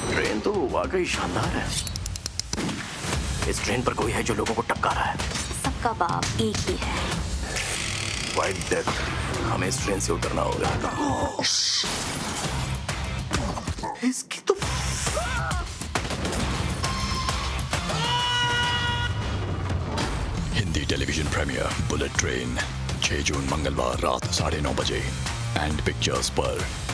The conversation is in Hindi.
ट्रेन तो वाकई शानदार है। इस ट्रेन पर कोई है जो लोगों को टपका रहा है। सबका बाप एक ही है। White death. हमें इस ट्रेन से उतरना होगा। इसकी तो Hindi television premiere bullet train 6 जून मंगलवार रात 9:30 बजे एंड पिक्चर्स पर।